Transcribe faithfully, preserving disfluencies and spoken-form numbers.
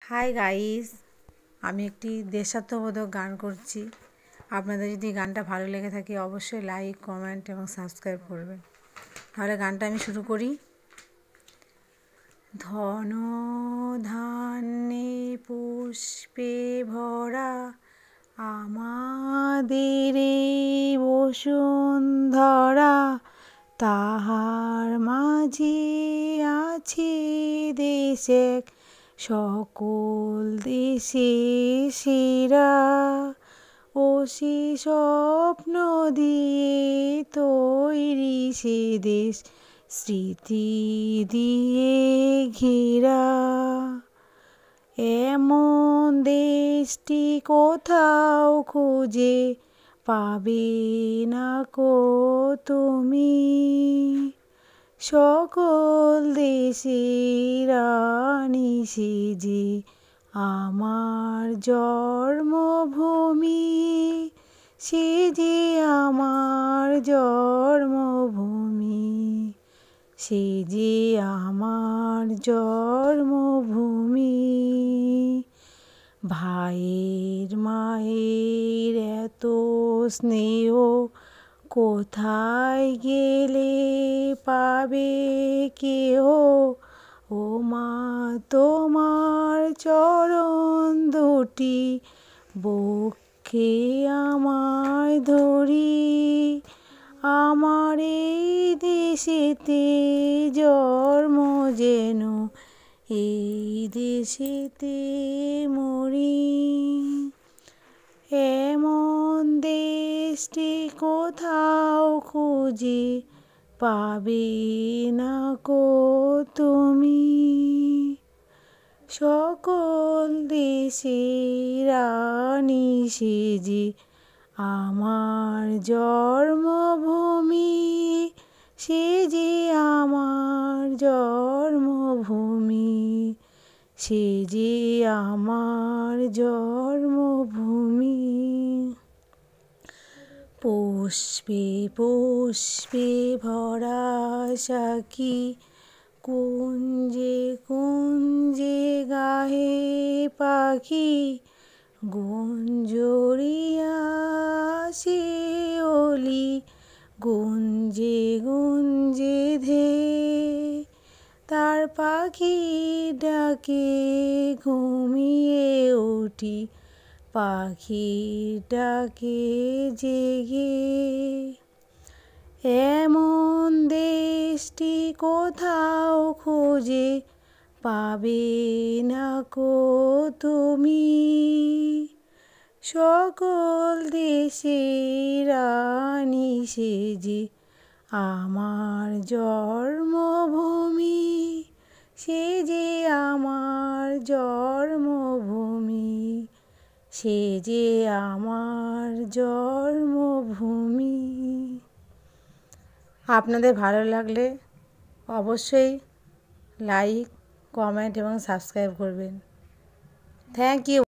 Hi guys, আমি একটি দেশাত্মবোধক গান করছি। আপনাদের যদি গানটা ভালো লেগে থাকে অবশ্যই লাইক, কমেন্ট এবং সাবস্ক্রাইব করবেন। তাহলে গানটা আমি শুরু করি। ধন ধান্যে পুষ্পে ভরা আমাদের এই বসুন্ধরা, তাহার মাঝে আছে দেশ এক, সকল দেশে সেরা। ও সে স্বপ্ন দিয়ে তৈরি সে দেশ, স্মৃতি দিয়ে ঘেরা। এমন দেশটি কোথাও খুঁজে পাবে না কো তুমি, সকল দেশের রানী সে যে আমার জন্মভূমি, সে যে আমার জন্মভূমি, সে যে আমার জন্মভূমি। ভাইয়ের মায়ের এত স্নেহ কোথায় গেলে পাবে কেহ, ও মা তোমার চরণ দুটি বক্ষে আমায় ধরি, আমার এই দেশেতে জন্ম যেন এই দেশেতে মরি। এমন দেশটি কোথাও খুঁজে পাবে না কো তুমি, সকল দেশের রানী সে যে আমার জন্মভূমি, সে যে আমার জন্মভূমি, সে যে আমার জন্মভূমি। পুষ্পে পুষ্পে ভরা সাখী, কুঞ্জে কুঞ্জে গাহে পাখি, গুঞ্জরিয়া সে ওলি, গুঞ্জে গুঞ্জে ধে। তার পাখি ডাকে ঘুমিয়ে উঠি, পাখি ডাকে জেগে। এমন দেশটি কোথাও খুঁজে পাবে না কো তুমি, সকল দেশের রানী সে যে আমার জন্মভূমি, সে যে আমার জন্মভূমি, সে যে আমার জন্মভূমি। আপনাদের ভালো লাগলে অবশ্যই লাইক, কমেন্ট এবং সাবস্ক্রাইব করবেন। Thank you.